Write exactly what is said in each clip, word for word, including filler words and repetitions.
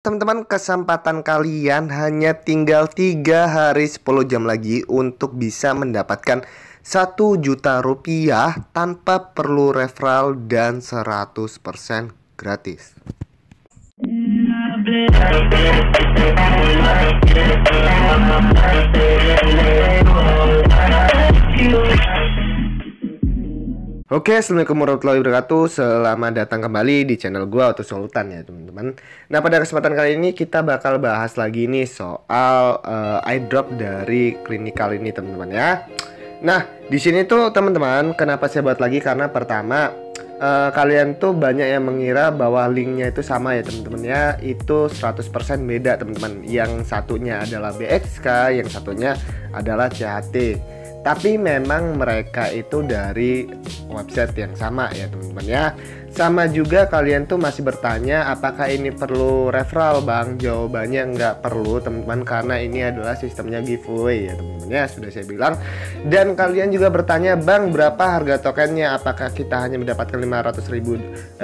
Teman-teman, kesempatan kalian hanya tinggal tiga hari sepuluh jam lagi untuk bisa mendapatkan satu juta rupiah tanpa perlu referral dan seratus persen gratis. Oke, assalamualaikum warahmatullahi wabarakatuh. Selamat datang kembali di channel gua Auto Sultan ya teman-teman. Nah, pada kesempatan kali ini kita bakal bahas lagi nih soal uh, airdrop dari Clinical ini teman-teman ya. Nah, di sini tuh teman-teman, kenapa saya buat lagi? Karena pertama uh, kalian tuh banyak yang mengira bahwa linknya itu sama ya teman-teman ya. Itu seratus persen beda teman-teman. Yang satunya adalah B X K, yang satunya adalah C H T. Tapi memang mereka itu dari website yang sama ya teman-teman ya. Sama juga kalian tuh masih bertanya apakah ini perlu referral bang? Jawabannya nggak perlu teman-teman, karena ini adalah sistemnya giveaway ya teman-teman ya, sudah saya bilang. Dan kalian juga bertanya, bang berapa harga tokennya? Apakah kita hanya mendapatkan lima ratus ribu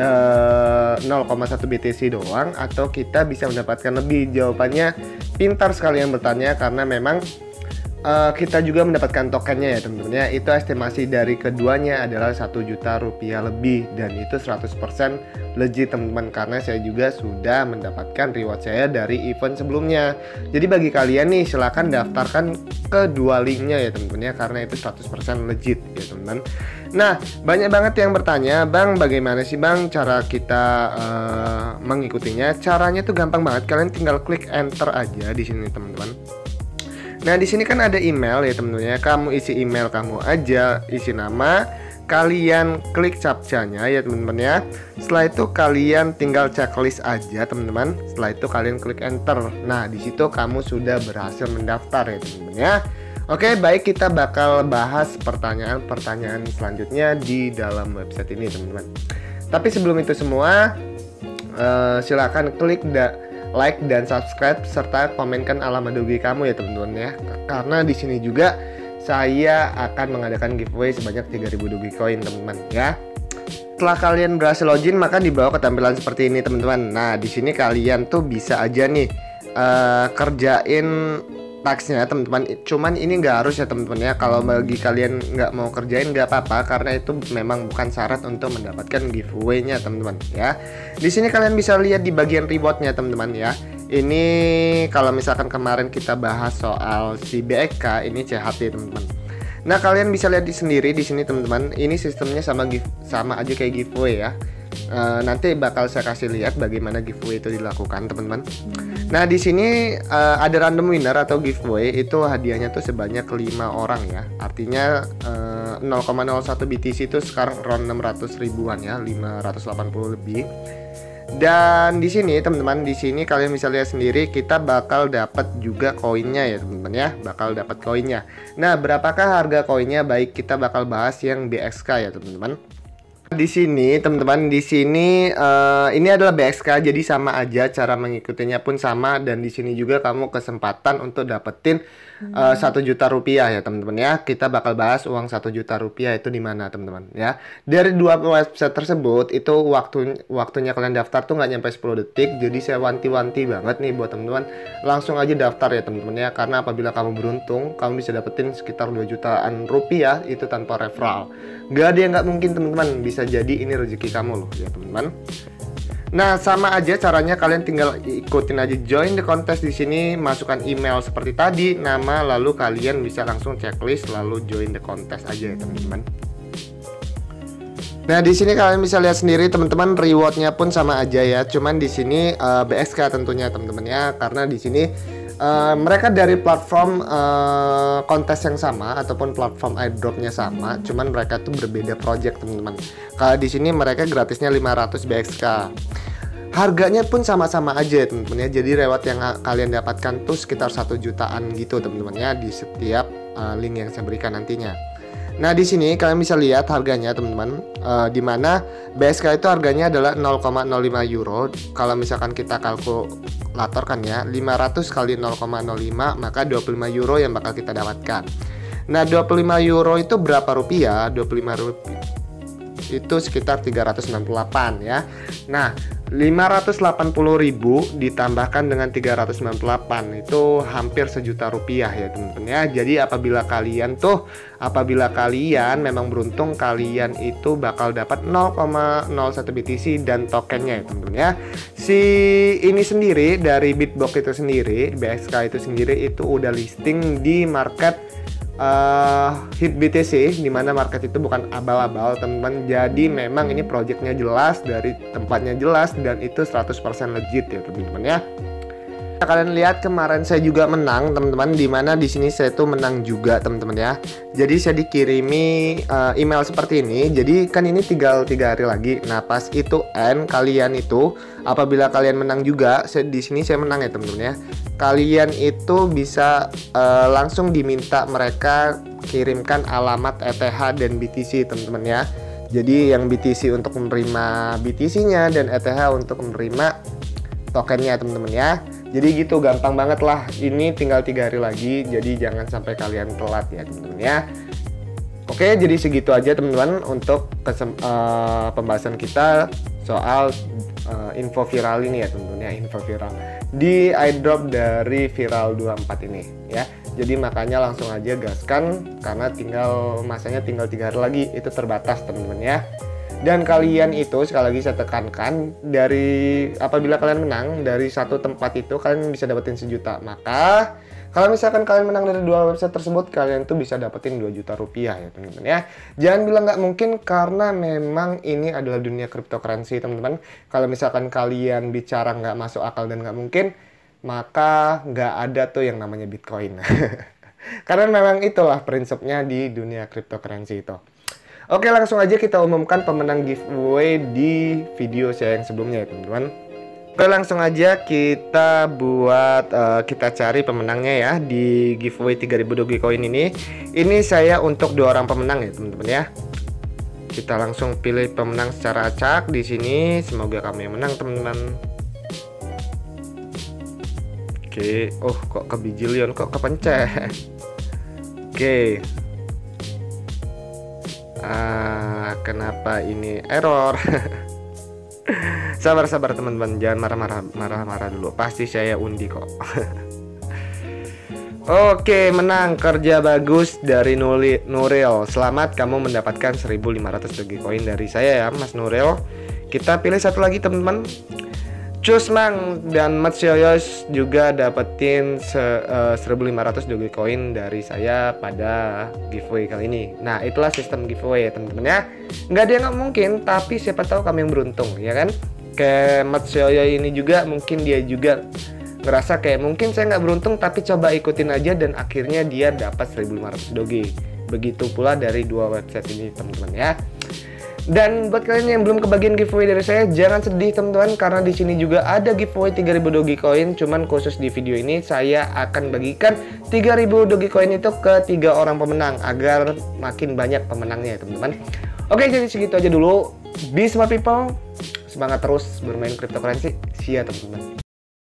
eh, nol koma satu B T C doang, atau kita bisa mendapatkan lebih? Jawabannya pintar sekali yang bertanya, karena memang Uh, kita juga mendapatkan tokennya ya teman-teman ya. Itu estimasi dari keduanya adalah satu juta rupiah lebih, dan itu seratus persen legit teman-teman, karena saya juga sudah mendapatkan reward saya dari event sebelumnya. Jadi bagi kalian nih, silahkan daftarkan kedua linknya ya teman-teman ya, karena itu seratus persen legit ya teman-teman. Nah, banyak banget yang bertanya, bang bagaimana sih bang cara kita uh, mengikutinya? Caranya tuh gampang banget, kalian tinggal klik enter aja di sini teman-teman. Nah, di sini kan ada email ya teman-teman ya. Kamu isi email kamu aja, isi nama, kalian klik captcha-nya ya teman-teman ya. Setelah itu kalian tinggal checklist aja teman-teman. Setelah itu kalian klik enter. Nah, di situ kamu sudah berhasil mendaftar ya teman-teman ya. Oke, baik, kita bakal bahas pertanyaan-pertanyaan selanjutnya di dalam website ini teman-teman. Tapi sebelum itu semua, uh, silakan klik da like dan subscribe, serta komenkan alamat dogi kamu ya teman-teman ya. Karena di sini juga saya akan mengadakan giveaway sebanyak tiga ribu dogi coin teman-teman ya. Setelah kalian berhasil login, maka di bawah ketampilan seperti ini teman-teman. Nah, di sini kalian tuh bisa aja nih uh, kerjain taksnya teman-teman. Cuman ini nggak harus ya teman-teman ya. Kalau bagi kalian nggak mau kerjain nggak apa-apa, karena itu memang bukan syarat untuk mendapatkan giveaway-nya teman-teman ya. Di sini kalian bisa lihat di bagian reward-nya teman-teman ya. Ini kalau misalkan kemarin kita bahas soal si B X K, ini C H T teman-teman. Nah, kalian bisa lihat di sendiri di sini teman-teman. Ini sistemnya sama give, sama aja kayak giveaway ya. Uh, nanti bakal saya kasih lihat bagaimana giveaway itu dilakukan teman-teman. Nah, di sini uh, ada random winner atau giveaway, itu hadiahnya tuh sebanyak lima orang ya. Artinya uh, nol koma nol satu B T C itu sekarang around enam ratus ribuan ya, lima ratus delapan puluh lebih. Dan di sini teman-teman, di sini kalian bisa lihat sendiri, kita bakal dapat juga koinnya ya teman-teman ya, bakal dapat koinnya. Nah, berapakah harga koinnya? Baik, kita bakal bahas yang B X K ya teman-teman. Di sini teman-teman, di sini uh, ini adalah B X K, jadi sama aja, cara mengikutinya pun sama. Dan di sini juga kamu kesempatan untuk dapetin uh, satu juta rupiah ya teman-teman ya. Kita bakal bahas uang satu juta rupiah itu di mana teman-teman ya. Dari dua website tersebut itu waktu waktunya kalian daftar tuh nggak nyampe sepuluh detik. Jadi saya wanti-wanti banget nih buat teman-teman, langsung aja daftar ya teman-teman ya. Karena apabila kamu beruntung, kamu bisa dapetin sekitar dua jutaan rupiah itu tanpa referral. Gak ada yang nggak mungkin teman-teman, bisa jadi ini rezeki kamu loh ya teman-teman. Nah, sama aja caranya, kalian tinggal ikutin aja join the contest di sini, masukkan email seperti tadi, nama, lalu kalian bisa langsung checklist lalu join the contest aja ya teman-teman. Nah, di sini kalian bisa lihat sendiri teman-teman, rewardnya pun sama aja ya. Cuman di sini uh, B X K tentunya teman-teman ya, karena di sini Uh, mereka dari platform uh, kontes yang sama ataupun platform airdropnya sama, cuman mereka tuh berbeda project teman-teman. Kalau di sini mereka gratisnya lima ratus B X K. Harganya pun sama-sama aja teman-teman ya. Jadi reward yang kalian dapatkan tuh sekitar satu jutaan gitu teman-teman ya, di setiap uh, link yang saya berikan nantinya. Nah, di sini kalian bisa lihat harganya teman-teman, uh, di mana B S K itu harganya adalah nol koma nol lima euro. Kalau misalkan kita kalkulator kan ya, lima ratus kali nol koma nol lima, maka dua puluh lima euro yang bakal kita dapatkan. Nah, dua puluh lima euro itu berapa rupiah? dua puluh lima rupiah itu sekitar tiga ratus sembilan puluh delapan ya. Nah, lima ratus delapan puluh ribu ditambahkan dengan tiga ratus sembilan puluh delapan itu hampir sejuta rupiah ya teman-teman ya. Jadi apabila kalian tuh apabila kalian memang beruntung, kalian itu bakal dapat nol koma nol satu B T C dan tokennya ya teman-teman ya. Si ini sendiri dari Bitbox itu sendiri, B X K itu sendiri itu udah listing di market Uh, Hit B T C, dimana market itu bukan abal-abal teman-teman. Jadi memang ini projectnya jelas, dari tempatnya jelas, dan itu seratus persen legit ya teman-teman ya. Kalian lihat kemarin saya juga menang teman-teman, dimana di sini saya tuh menang juga teman-teman ya. Jadi saya dikirimi uh, email seperti ini. Jadi kan ini tinggal tiga hari lagi. Nah pas itu end, kalian itu apabila kalian menang juga, saya, di sini saya menang ya teman-teman ya. Kalian itu bisa uh, langsung diminta mereka kirimkan alamat E T H dan B T C teman-teman ya. Jadi yang B T C untuk menerima B T C-nya dan E T H untuk menerima tokennya teman-teman ya. Jadi gitu, gampang banget lah. Ini tinggal tiga hari lagi, jadi jangan sampai kalian telat ya teman-teman ya. Oke, jadi segitu aja teman-teman untuk kesem uh, pembahasan kita soal uh, info viral ini ya teman-teman ya, info viral di airdrop dari Viral dua puluh empat ini ya. Jadi makanya langsung aja gaskan, karena tinggal masanya tinggal tiga hari lagi, itu terbatas teman-teman ya. Dan kalian itu sekali lagi saya tekankan, dari apabila kalian menang dari satu tempat itu kalian bisa dapetin sejuta. Maka kalau misalkan kalian menang dari dua website tersebut, kalian tuh bisa dapetin dua juta rupiah ya teman-teman ya. Jangan bilang nggak mungkin, karena memang ini adalah dunia cryptocurrency teman-teman. Kalau misalkan kalian bicara nggak masuk akal dan nggak mungkin, maka nggak ada tuh yang namanya Bitcoin. Karena memang itulah prinsipnya di dunia cryptocurrency itu. Oke, langsung aja kita umumkan pemenang giveaway di video saya yang sebelumnya ya teman-teman. Oke, langsung aja kita buat uh, kita cari pemenangnya ya di giveaway tiga ribu Dogecoin ini. Ini saya untuk dua orang pemenang ya teman-teman ya. Kita langsung pilih pemenang secara acak di sini. Semoga kamu yang menang teman-teman. Oke, oh kok ke Bijilion, kok kepencet. Oke. Ah, kenapa ini error? Sabar-sabar teman-teman, jangan marah-marah, marah-marah dulu. Pasti saya undi kok. Oke, menang, kerja bagus dari Nuli, Nuril. Selamat, kamu mendapatkan seribu lima ratus Dogecoin dari saya ya, Mas Nuril. Kita pilih satu lagi teman-teman. Cusmang dan Matsioyos juga dapetin se, uh, seribu lima ratus Dogecoin dari saya pada giveaway kali ini. Nah, itulah sistem giveaway ya teman-teman ya. Nggak ada yang nggak mungkin, tapi siapa tahu kami yang beruntung ya kan. Kayak Matsioyo ini juga, mungkin dia juga ngerasa kayak mungkin saya nggak beruntung, tapi coba ikutin aja dan akhirnya dia dapat seribu lima ratus Doge. Begitu pula dari dua website ini teman-teman ya. Dan buat kalian yang belum kebagian giveaway dari saya, jangan sedih teman-teman, karena di sini juga ada giveaway tiga ribu Dogecoin. Cuman khusus di video ini saya akan bagikan tiga ribu Dogecoin itu ke tiga orang pemenang agar makin banyak pemenangnya ya teman-teman. Oke, jadi segitu aja dulu. Be smart people, semangat terus bermain cryptocurrency. See ya teman-teman.